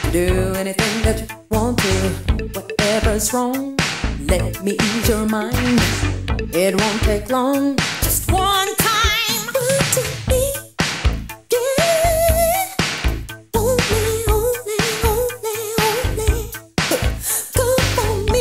Do anything that you want to. Whatever's wrong, let me ease your mind. It won't take long. Just one time. To me, yeah. Only. Come for me.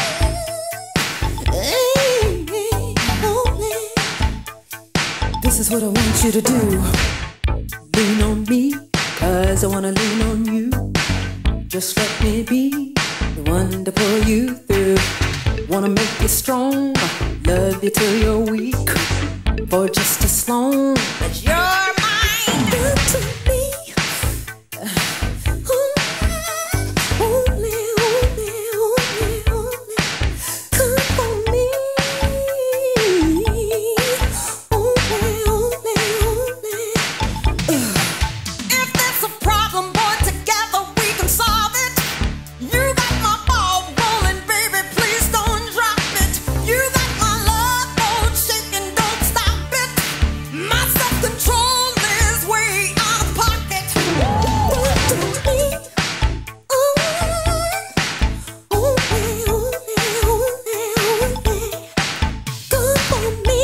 Only. This is what I want you to do. Lean on me, 'cause I wanna lean on you. Just let me be the one to pull you through. Wanna make you strong, love you till you're weak, for just as long as you're mine. Good to me. Only. Come for me. Only. If there's a problem, boy, together we can solve it. You got my ball rolling, baby, please don't drop it. You got my love bone shaking, don't stop it. My self-control is way out of pocket. Good to me. Only. Good for me.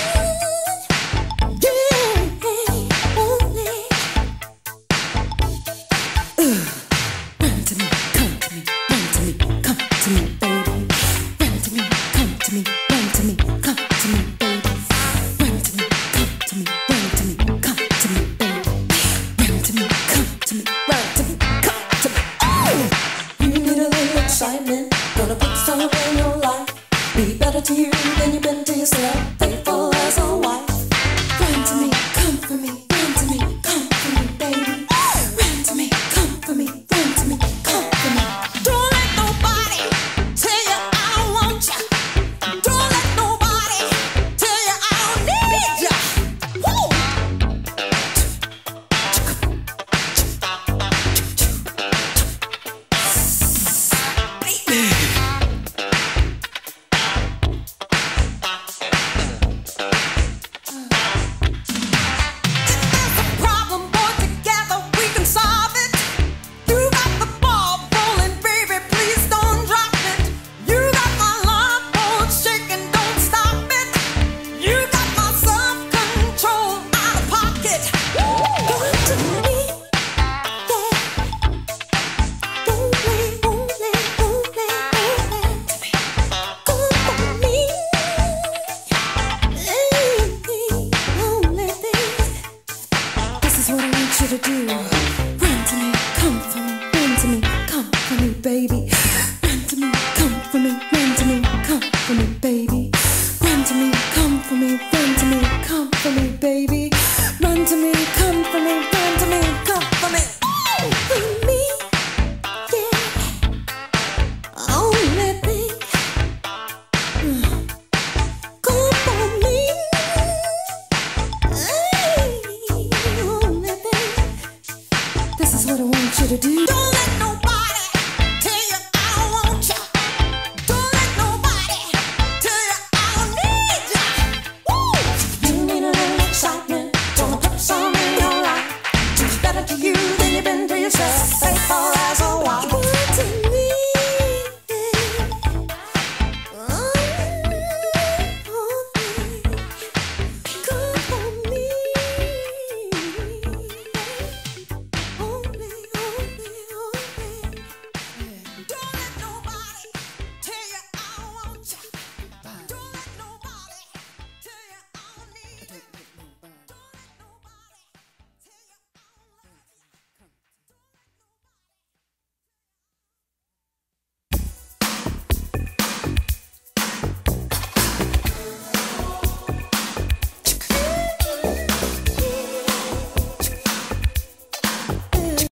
Yeah, only. Run to me, come to me, run to me, come to me, baby. Run to me, come to me, run to me, come to me, baby. Run to me, come to me, run to me, come to me, baby. Run to me, come to me, run to me, come to me. Oh! You need a little excitement, gonna put some in your life. Be better to you than you've been to yourself, faithful as a wife. Run to me, come for me, run to me, come for me, baby. Run to me, come for me, run to me, come for me. Don't let nobody tell you I don't want you. Don't let nobody tell you I don't need you. Woo! Baby. Problem, boy, together we can solve it. You got the ball rolling, baby, please don't drop it. You got my love bone shaking, don't stop it. You got my self-control out of pocket. Good to me, yeah. Only. Good for me. Only thing. This is what I want you to do. Run to me, come for me, run to me, come for me, baby. Run to me, come for me, run to me, come for me, baby. Run to me, come for me, run to me, come for me, baby. Run to me, come for me, run to me, come for me. Oh, for me, yeah. Only thing. Come for me. Only thing. This is what I want you to do. Don't let nobody